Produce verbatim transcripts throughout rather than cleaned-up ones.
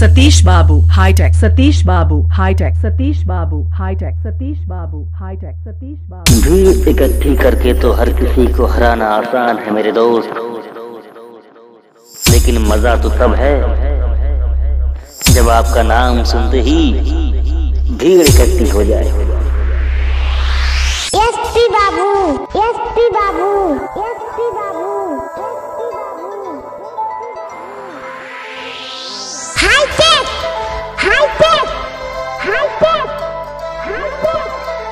Satish Babu hi-tech, Satish Babu hi-tech, Satish Babu hi-tech, Satish Babu hi-tech, Satish Babu. भीड़ इकट्ठी करके तो हर किसी को हराना आसान है मेरे दोस्त, लेकिन मजा तो तब है जब आपका नाम सुनते ही भीड़ इकट्ठी हो जाए। SP Babu, SP Babu, SP Babu, hi-tech, hi-tech, hi-tech, hi-tech.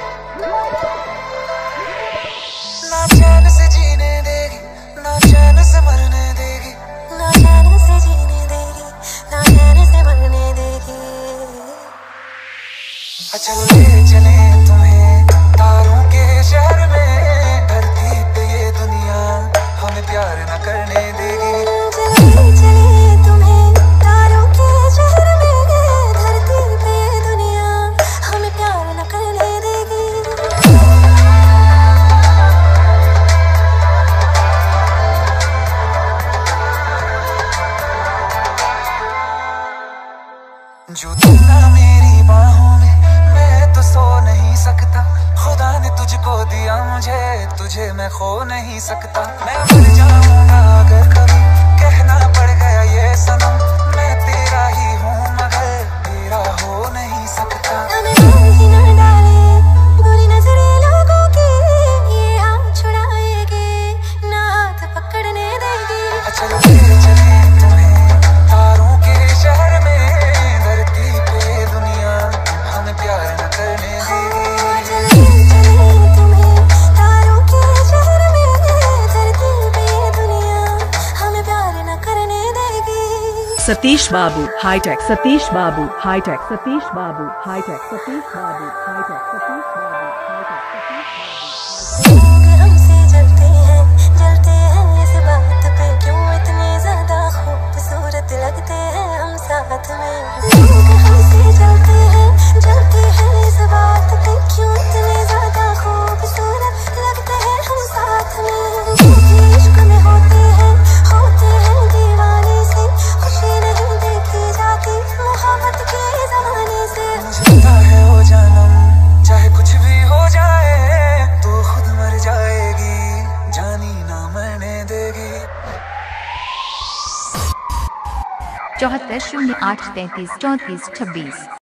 ना चैन से जीने देगी, ना चैन से मरने देगी, ना चैन से जीने देगी, ना चैन से मरने देगी। चलो ले चले तुम्हें तारों के शहर में, धरती पे ये दुनिया हमें प्यार न करने देगी। चलो ले चले तुम्हें तारों के शहर में, धरती पे ये दुनिया हमें प्यार न करने देगी। जो तुम ना मेरी बाहों में, मैं तो सो नहीं सकता। खुदा ने तुझको दिया मुझे, तुझे मैं खो नहीं सकता। मैं मर जाऊंगा अगर कभी कहना पड़ गया ये सनम, मैं तेरा ही हूँ मगर तेरा हो नहीं सकता। ही न डाले बुरी नजरें लोगों की, ये हाथ छुड़ाएगी ना हाथ पकड़ने देगी। चलो ले चले तुम्हें तारों के शहर में, धरती पे दुनिया हमें प्यार न करने देगी। चले चले तुम्हें तारों के शहर में, धरती पे दुनिया हमें प्यार न करने देगी। Satish Babu hi-tech, Satish Babu hi-tech, Satish Babu hi-tech, Satish Babu hi-tech, Satish Babu hi-tech, Satish Babu. लोग हमसे जलते हैं, जलते हैं इस बात पे, क्यों इतने ज्यादा खूबसूरत लगते हैं हम साथ में। लोग हमसे जलते हैं, जलते हैं इस बात पे, क्यों इतने ज्यादा खूबसूरत लगते हैं हम साथ में। क्योंकि इश्क में होते हैं, होते हैं दीवाने से, खुशी नहीं देखी जाती मोहब्बत के जमाने से। मुझे पता है वो जानम चाहे कुछ भी हो जाए, तू खुद मर जाएगी, जानी ना मरने देगी। चौहत्तर शून्य आठ तैंतीस चौंतीस छब्बीस।